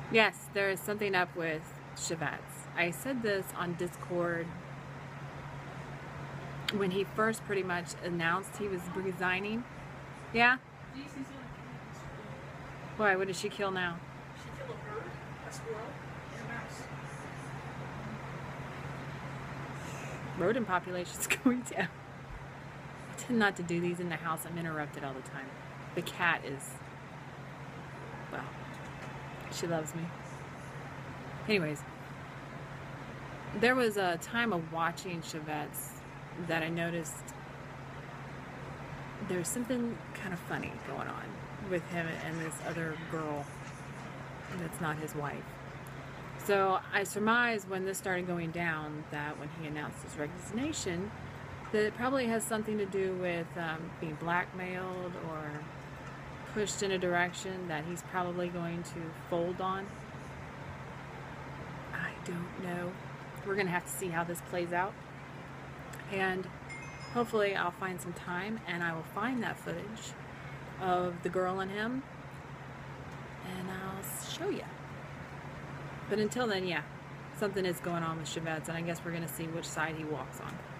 Yes, there is something up with Chevette's. I said this on Discord when he first pretty much announced he was resigning. Yeah? Why? What did she kill now? She killed a bird, a squirrel, and a mouse. Rodent population's going down. I tend not to do these in the house. I'm interrupted all the time. The cat is, well, she loves me. Anyways, there was a time of watching Chevette's that I noticed there's something kind of funny going on with him and this other girl that's not his wife. So I surmise when this started going down that when he announced his resignation, that it probably has something to do with being blackmailed or pushed in a direction that he's probably going to fold on. I don't know. We're going to have to see how this plays out. And hopefully I'll find some time and I will find that footage of the girl and him and I'll show you. But until then, yeah, something is going on with Chevette's, and I guess we're going to see which side he walks on.